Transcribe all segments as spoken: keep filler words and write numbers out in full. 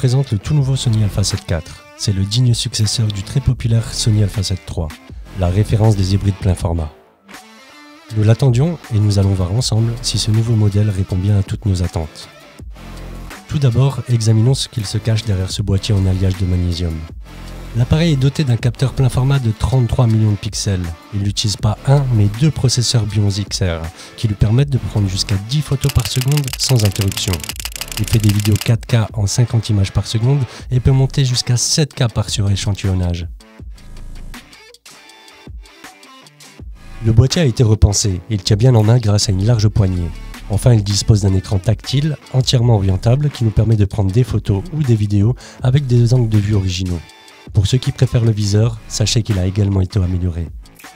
présente le tout nouveau Sony Alpha sept quatre. C'est le digne successeur du très populaire Sony Alpha sept trois, la référence des hybrides plein format. Nous l'attendions et nous allons voir ensemble si ce nouveau modèle répond bien à toutes nos attentes. Tout d'abord, examinons ce qu'il se cache derrière ce boîtier en alliage de magnésium. L'appareil est doté d'un capteur plein format de trente-trois millions de pixels. Il n'utilise pas un, mais deux processeurs Bions X R qui lui permettent de prendre jusqu'à dix photos par seconde sans interruption. Il fait des vidéos quatre K en cinquante images par seconde et peut monter jusqu'à sept K par suréchantillonnage. Le boîtier a été repensé, il tient bien en main grâce à une large poignée. Enfin, il dispose d'un écran tactile, entièrement orientable, qui nous permet de prendre des photos ou des vidéos avec des angles de vue originaux. Pour ceux qui préfèrent le viseur, sachez qu'il a également été amélioré.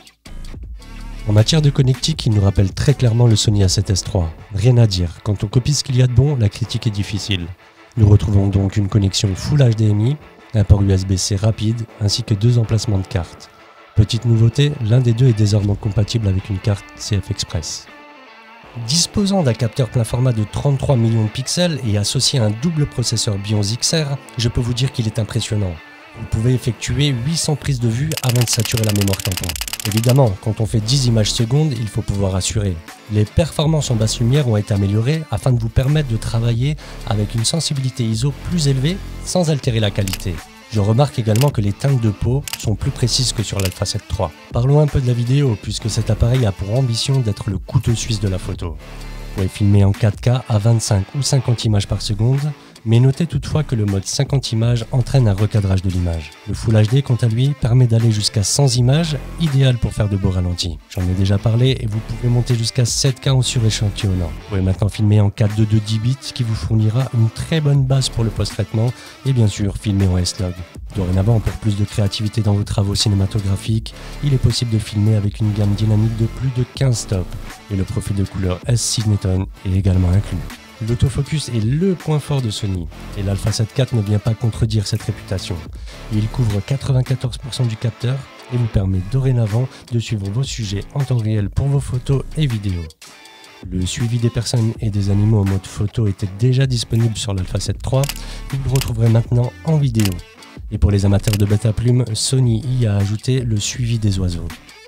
En matière de connectique, il nous rappelle très clairement le Sony A sept S trois. Rien à dire, quand on copie ce qu'il y a de bon, la critique est difficile. Nous retrouvons donc une connexion Full H D M I, un port U S B C rapide, ainsi que deux emplacements de cartes. Petite nouveauté, l'un des deux est désormais compatible avec une carte C F Express. Disposant d'un capteur plein format de trente-trois millions de pixels et associé à un double processeur Bions X R, je peux vous dire qu'il est impressionnant. Vous pouvez effectuer huit cents prises de vue avant de saturer la mémoire tampon. Évidemment, quand on fait dix images secondes, il faut pouvoir assurer. Les performances en basse lumière ont été améliorées afin de vous permettre de travailler avec une sensibilité I S O plus élevée sans altérer la qualité. Je remarque également que les teintes de peau sont plus précises que sur l'Alpha sept trois. Parlons un peu de la vidéo puisque cet appareil a pour ambition d'être le couteau suisse de la photo. Vous pouvez filmer en quatre K à vingt-cinq ou cinquante images par seconde, mais notez toutefois que le mode cinquante images entraîne un recadrage de l'image. Le Full H D, quant à lui, permet d'aller jusqu'à cent images, idéal pour faire de beaux ralentis. J'en ai déjà parlé et vous pouvez monter jusqu'à sept K en suréchantillonnant. Vous pouvez maintenant filmer en quatre deux deux dix bits, qui vous fournira une très bonne base pour le post-traitement, et bien sûr filmer en S-Log. Dorénavant, pour plus de créativité dans vos travaux cinématographiques, il est possible de filmer avec une gamme dynamique de plus de quinze stops, et le profil de couleur S Signeton est également inclus. L'autofocus est le point fort de Sony, et l'Alpha sept quatre ne vient pas contredire cette réputation. Il couvre quatre-vingt-quatorze pour cent du capteur et vous permet dorénavant de suivre vos sujets en temps réel pour vos photos et vidéos. Le suivi des personnes et des animaux en mode photo était déjà disponible sur l'Alpha sept trois, vous le retrouverez maintenant en vidéo. Et pour les amateurs de bêta plumes, Sony y a ajouté le suivi des oiseaux.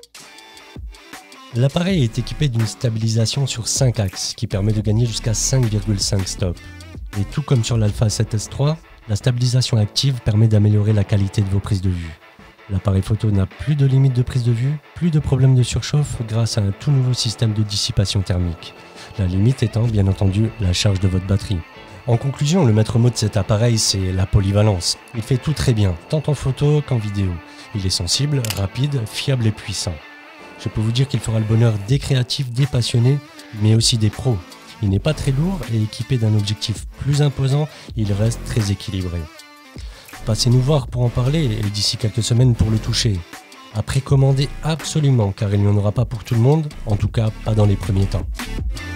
L'appareil est équipé d'une stabilisation sur cinq axes qui permet de gagner jusqu'à cinq virgule cinq stops. Et tout comme sur l'Alpha sept S trois, la stabilisation active permet d'améliorer la qualité de vos prises de vue. L'appareil photo n'a plus de limite de prise de vue, plus de problème de surchauffe grâce à un tout nouveau système de dissipation thermique. La limite étant bien entendu la charge de votre batterie. En conclusion, le maître mot de cet appareil, c'est la polyvalence. Il fait tout très bien, tant en photo qu'en vidéo. Il est sensible, rapide, fiable et puissant. Je peux vous dire qu'il fera le bonheur des créatifs, des passionnés, mais aussi des pros. Il n'est pas très lourd et équipé d'un objectif plus imposant, il reste très équilibré. Passez nous voir pour en parler et d'ici quelques semaines pour le toucher. À précommander absolument car il n'y en aura pas pour tout le monde, en tout cas pas dans les premiers temps.